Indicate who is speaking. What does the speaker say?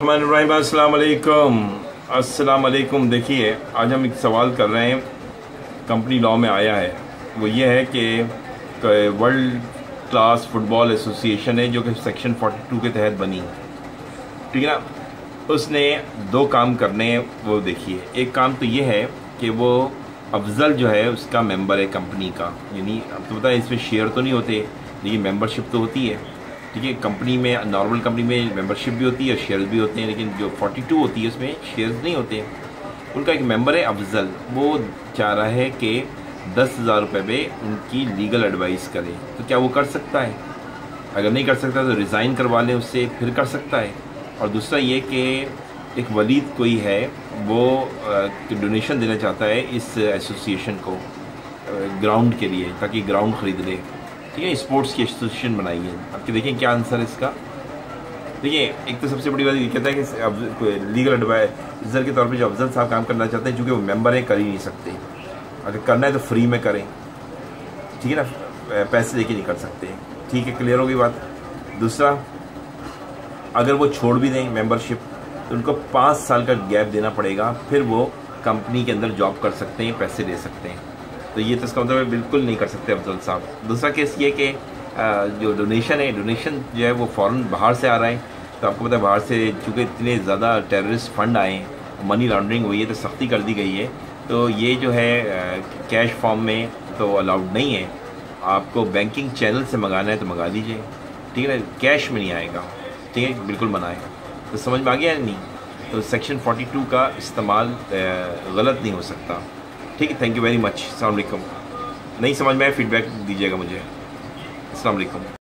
Speaker 1: अस्सलाम वालेकुम। देखिए, आज हम एक सवाल कर रहे हैं, कंपनी लॉ में आया है। वो ये है कि वर्ल्ड क्लास फुटबॉल एसोसिएशन है जो कि सेक्शन 42 के तहत बनी, ठीक है ना। उसने दो काम करने हैं। वो देखिए, एक काम तो ये है कि वो अफजल जो है उसका मेंबर है कंपनी का, यानी अब तो पता है इसमें शेयर तो नहीं होते लेकिन मेंबरशिप तो होती है, ठीक है। कंपनी में, नॉर्मल कंपनी में मेंबरशिप भी होती है, शेयर्स भी होते हैं, लेकिन जो 42 होती है उसमें शेयर्स नहीं होते। उनका एक मेंबर है अफजल, वो चाह रहा है कि 10,000 रुपये में उनकी लीगल एडवाइस करे। तो क्या वो कर सकता है? अगर नहीं कर सकता तो रिज़ाइन करवा लें उससे, फिर कर सकता है। और दूसरा ये कि एक वलीद कोई है, वो डोनेशन देना चाहता है इस एसोसिएशन को ग्राउंड के लिए, ताकि ग्राउंड ख़रीद ले, ठीक है। स्पोर्ट्स की एसोसिएशन बनाई है। आपके देखें क्या आंसर है इसका। देखिए, एक तो सबसे बड़ी बात ये कहता है कि लीगल एडवाइज़र के तौर पे जो अफजल साहब काम करना चाहते हैं, चूँकि वो मेंबर हैं, कर ही नहीं सकते। अगर करना है तो फ्री में करें, ठीक है ना, पैसे लेके नहीं कर सकते, ठीक है। क्लियर होगी बात। दूसरा, अगर वो छोड़ भी दें मेंबरशिप तो उनको 5 साल का गैप देना पड़ेगा, फिर वो कंपनी के अंदर जॉब कर सकते हैं, पैसे ले सकते हैं। तो ये तो इसका मतलब बिल्कुल नहीं कर सकते अफजल साहब। दूसरा केस ये कि जो डोनेशन है, डोनेशन जो है वो फ़ौरन बाहर से आ रहा है। तो आपको पता है बाहर से चूँकि इतने ज़्यादा टेररिस्ट फंड आए हैं, मनी लॉन्ड्रिंग हुई है, तो सख्ती कर दी गई है। तो ये जो है कैश फॉर्म में तो अलाउड नहीं है। आपको बैंकिंग चैनल से मंगाना है तो मंगा लीजिए, ठीक है ना, कैश में नहीं आएगा, ठीक है, बिल्कुल मना है। तो समझ में आ गया नहीं? तो सेक्शन 42 का इस्तेमाल गलत नहीं हो सकता, ठीक है। Thank you very much. अस्सलाम वालेकुम। नहीं समझ में आए फीडबैक दीजिएगा मुझे। अस्सलाम वालेकुम।